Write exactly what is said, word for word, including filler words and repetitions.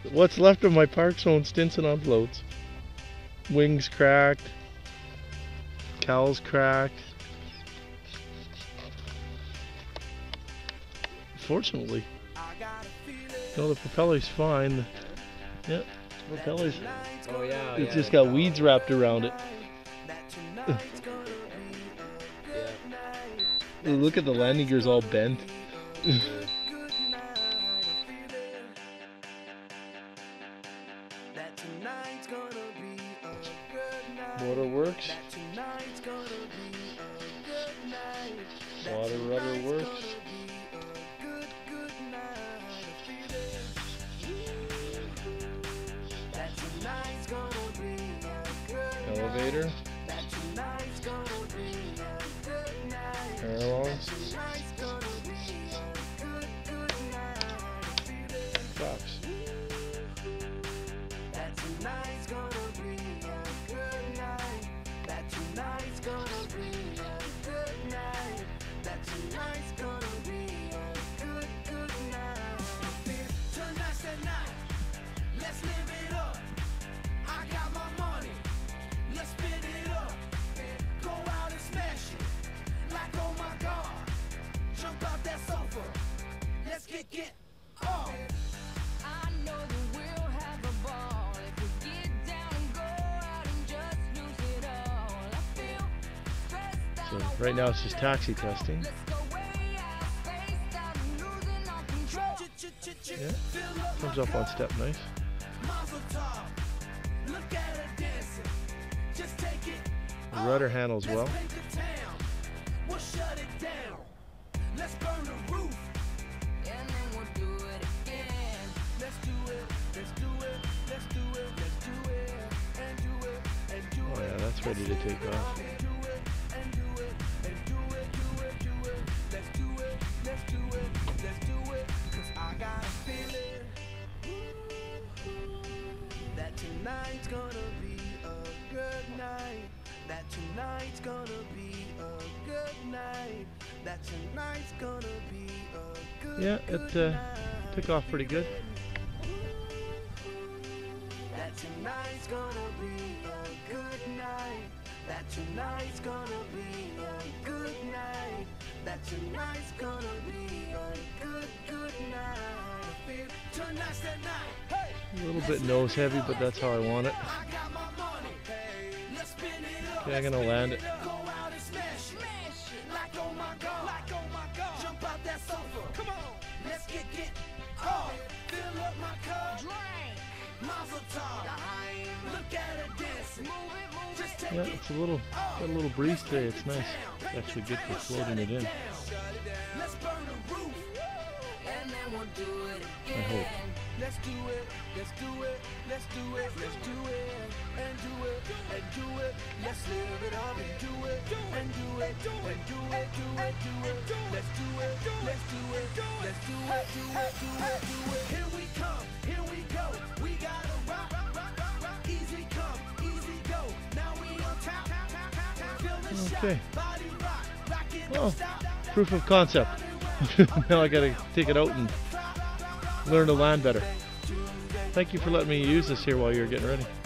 what's left of my Parkzone Stinson on floats. Wings cracked, cowls cracked. Fortunately, no, the propeller's fine. Yeah, the propeller's. Oh yeah. It's yeah. just got weeds wrapped around it. Yeah. Look at the landing gear's all bent. Motor works. Water rudder works. Elevator. Parallels. Flaps. Get off. I know that we'll have a ball if we get down and go out and just lose it all. I feel stressed out. So right now it's just taxi testing. Yeah, comes up on step nice. The rudder handles well. We'll shut it down. Let's burn the roof. And then we'll do it again. Let's do it, let's do it, let's do it, let's do it, and do it, and do it. Oh yeah, that's ready to take off. And do it, and do it, and do it, do it, do it. Let's do it, let's do it, let's do it. Cause I got a feeling that tonight's gonna be a good night. That tonight's gonna be a good night. That tonight's gonna be a good Yeah, it uh, took off pretty good. That tonight's gonna be a good night. That tonight's gonna be a good night. That tonight's gonna be a good, good night. Tonight's the night. Hey! A little bit nose heavy, but that's how I want it. I got my money. Hey, let's spin it up. Okay, I'm gonna land it. Go out and smash it. Smash it. Like oh my god. Like oh my god. Jump out that sofa. Come on. Let's get get off. Fill up my cup. Drink. Mazel tov. Look at her dancing. Move it, move it. Just take Yeah, it. it's a little, got a little breeze today. It's nice. It's actually good for floating it in. Let's burn the roof. And then we'll do it again. I hope. Let's do it, let's do it, let's do it, let's do it, and do it, and do it, let's live it up and do it, and do it, and do it, do it, do it, let's do it, let's do it, let's do it, do it, do it, do it. Here we come, here we go, we gotta rock, rock, rock, rock, rock, easy come, easy go, now we on top, feel the shot, Okay. body rock, rock it, Well, stop, proof of concept. Now I gotta take it out and learn to land better. Thank you for letting me use this here while you're getting ready.